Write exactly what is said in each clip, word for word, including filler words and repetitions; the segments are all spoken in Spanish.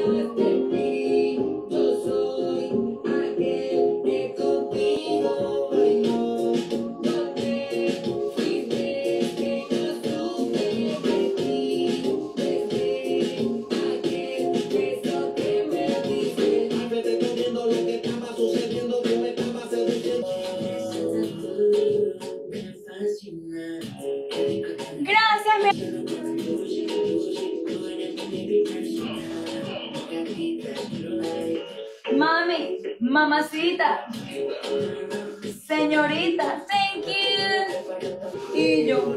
Gracias, mi... Mami, mamacita, señorita, thank you. Y yo.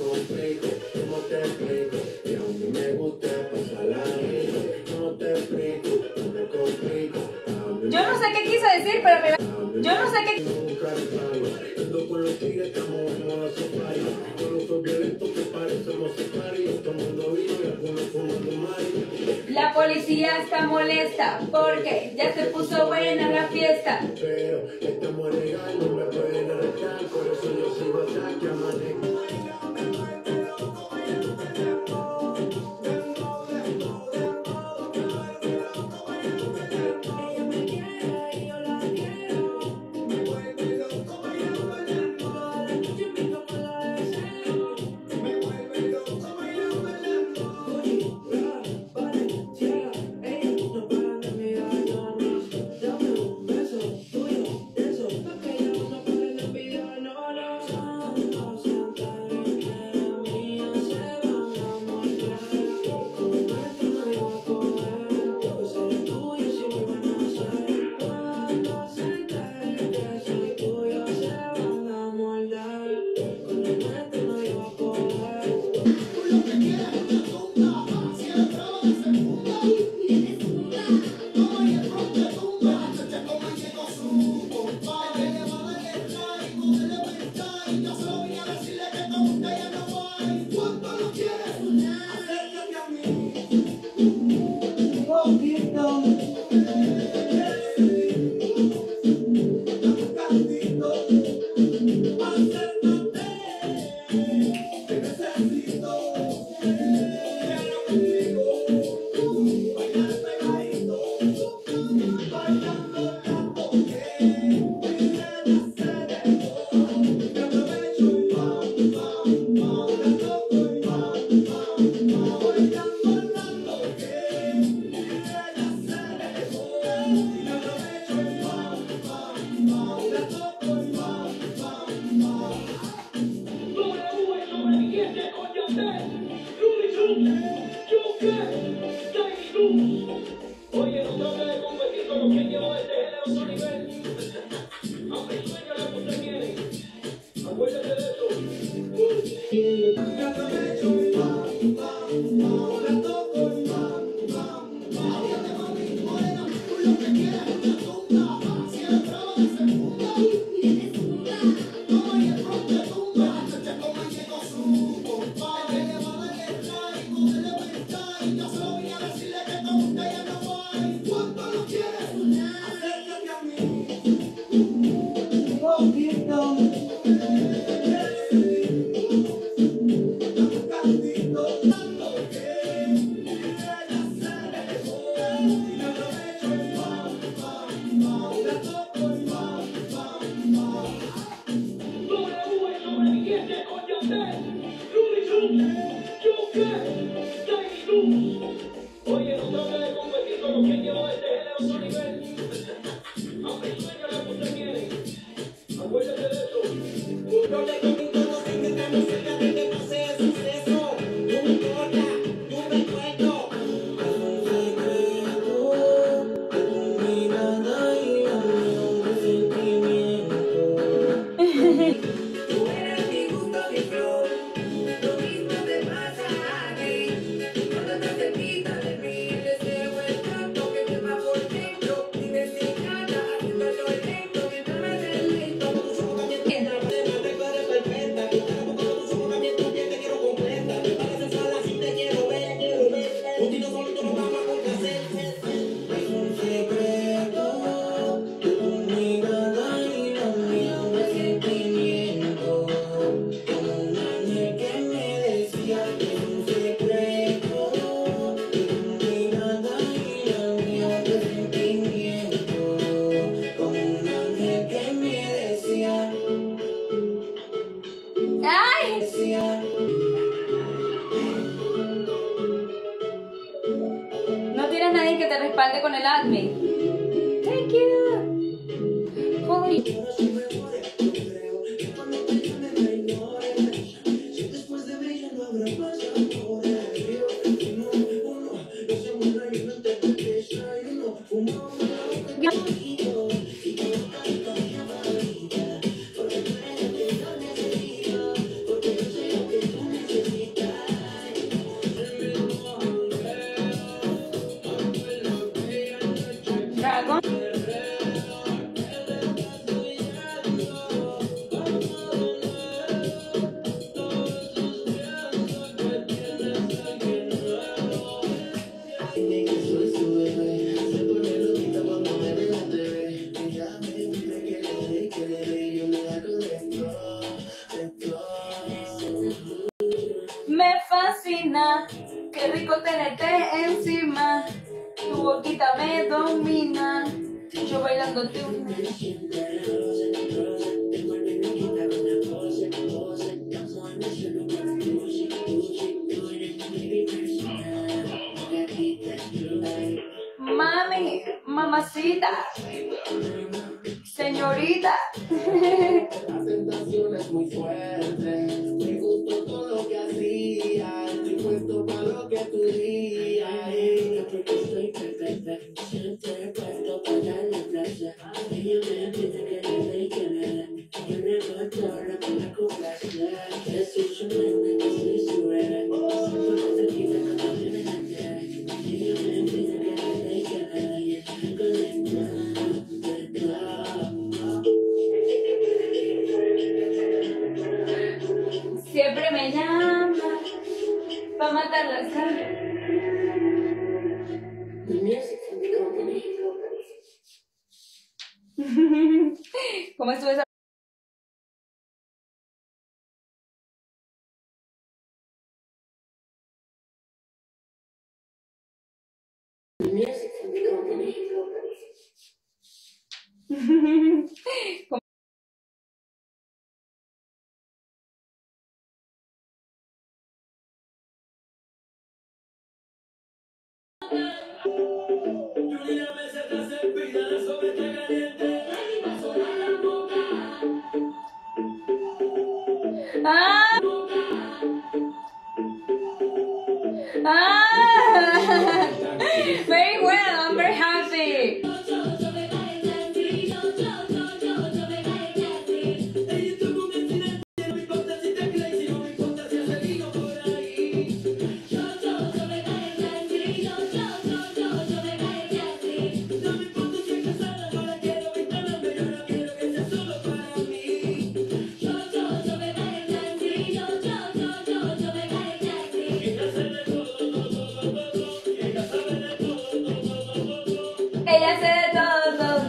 Yo no sé qué quise decir, pero me... Yo no sé qué... La policía está molesta porque ya se puso buena la fiesta. Pero estamos legal, no me pueden arrestar, por eso yo sigo acá que amanezco. Oye, no trate de competir con los que llevan este género a otro nivel. Aunque el sueño lo que usted tiene, acuérdate de eso. tienes nadie que te respalde con el admin. Thank you. Holy. Dragon. Me fascina, qué rico tenerte encima, tu boquita me domina, yo bailándote un... Mami, mamacita, señorita. La tentación es muy fuerte, me gustó todo lo que hacías, estoy puesto para lo que tú digas. Porque estoy perfecta, siempre puesto para darle placer. Ella me pide que le dé y que le dé, yo le doy todo lo que me complace. Que soy su mente, que soy su bebé, siempre te quita cuando viene la tierra. Ella me pide que le dé y que le dé, y estoy conectada, Siempre me llama para matar la sangre. ¿Cómo estuvo esa? Ah, ah, very well, I'm very happy. Ella se de todo.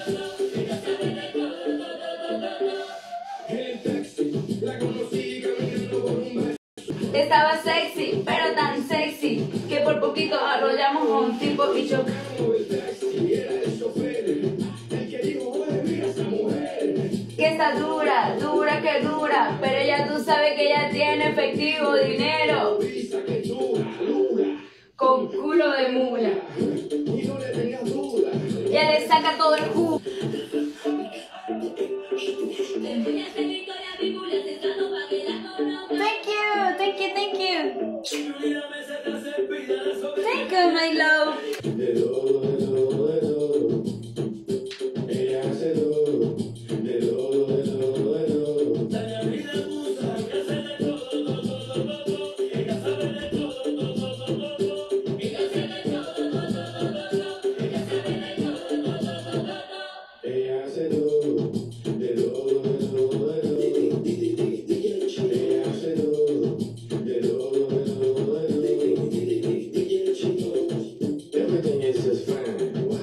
Estaba sexy, pero tan sexy que por poquito arrollamos a un tipo y chocamos. Que está dura, dura que dura, pero ella tú sabes que ella tiene efectivo, dinero, con culo de mula. Ella le saca todo el jugo. Thank you, thank you, thank you. Thank you, my love.